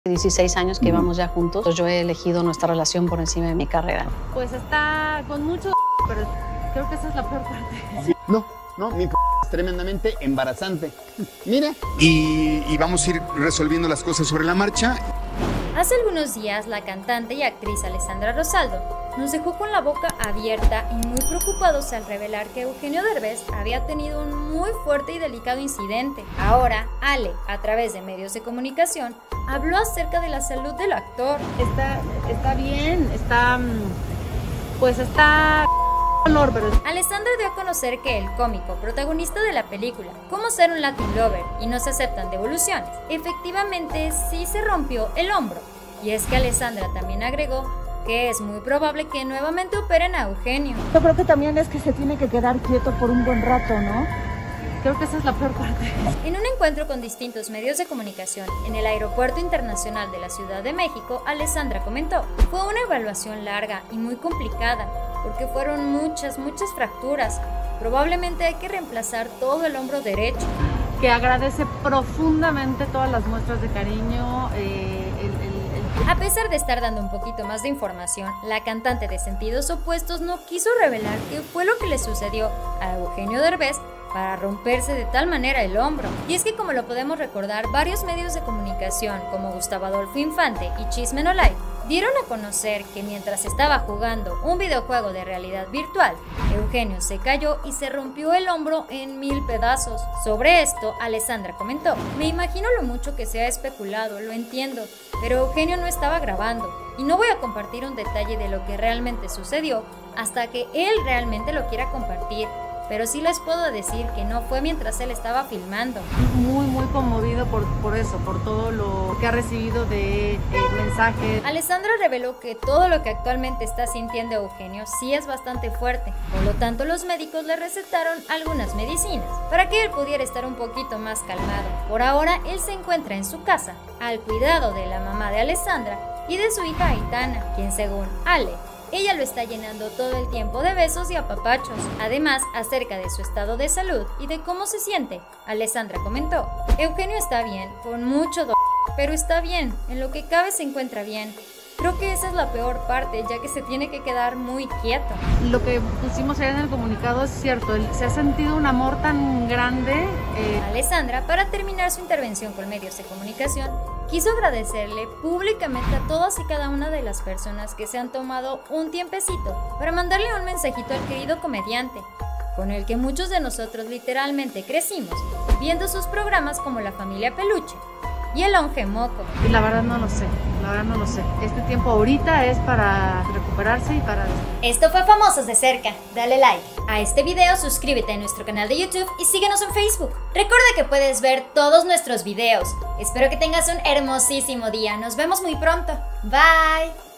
16 años que íbamos ya juntos, yo he elegido nuestra relación por encima de mi carrera. Pues está con mucho, pero creo que esa es la peor parte. No, mi es tremendamente embarazante. Mira. Y vamos a ir resolviendo las cosas sobre la marcha. Hace algunos días, la cantante y actriz Alessandra Rosaldo nos dejó con la boca abierta y muy preocupados al revelar que Eugenio Derbez había tenido un muy fuerte y delicado incidente. Ahora, Ale, a través de medios de comunicación, habló acerca de la salud del actor. Está bien, está pero... Alessandra dio a conocer que el cómico protagonista de la película Cómo ser un Latin Lover y no se aceptan devoluciones, efectivamente sí se rompió el hombro. Y es que Alessandra también agregó que es muy probable que nuevamente operen a Eugenio. Yo creo que también es que se tiene que quedar quieto por un buen rato, ¿no? Creo que esa es la peor parte. En un encuentro con distintos medios de comunicación en el Aeropuerto Internacional de la Ciudad de México, Alessandra comentó: fue una evaluación larga y muy complicada, porque fueron muchas fracturas. Probablemente hay que reemplazar todo el hombro derecho. Que agradece profundamente todas las muestras de cariño. A pesar de estar dando un poquito más de información, la cantante de Sentidos Opuestos no quiso revelar qué fue lo que le sucedió a Eugenio Derbez para romperse de tal manera el hombro. Y es que, como lo podemos recordar, varios medios de comunicación como Gustavo Adolfo Infante y Chisme No Like dieron a conocer que mientras estaba jugando un videojuego de realidad virtual, Eugenio se cayó y se rompió el hombro en 1000 pedazos. Sobre esto, Alessandra comentó: me imagino lo mucho que se ha especulado, lo entiendo, pero Eugenio no estaba grabando y no voy a compartir un detalle de lo que realmente sucedió hasta que él realmente lo quiera compartir. Pero sí les puedo decir que no fue mientras él estaba filmando. Muy conmovido por eso, por todo lo que ha recibido de mensajes. Alessandra reveló que todo lo que actualmente está sintiendo Eugenio sí es bastante fuerte. Por lo tanto, los médicos le recetaron algunas medicinas para que él pudiera estar un poquito más calmado. Por ahora, él se encuentra en su casa, al cuidado de la mamá de Alessandra y de su hija Aitana, quien, según Ale, ella lo está llenando todo el tiempo de besos y apapachos. Además, acerca de su estado de salud y de cómo se siente, Alessandra comentó: Eugenio está bien, con mucho dolor, pero está bien, en lo que cabe se encuentra bien. Creo que esa es la peor parte, ya que se tiene que quedar muy quieto. Lo que pusimos ahí en el comunicado es cierto, se ha sentido un amor tan grande. Alessandra, para terminar su intervención con medios de comunicación, quiso agradecerle públicamente a todas y cada una de las personas que se han tomado un tiempecito para mandarle un mensajito al querido comediante, con el que muchos de nosotros literalmente crecimos, viendo sus programas como La Familia Peluche y El Onge Moco. Y la verdad no lo sé. Este tiempo ahorita es para recuperarse y para... Esto fue Famosos de Cerca. Dale like a este video, suscríbete a nuestro canal de YouTube y síguenos en Facebook. Recuerda que puedes ver todos nuestros videos. Espero que tengas un hermosísimo día. Nos vemos muy pronto. Bye.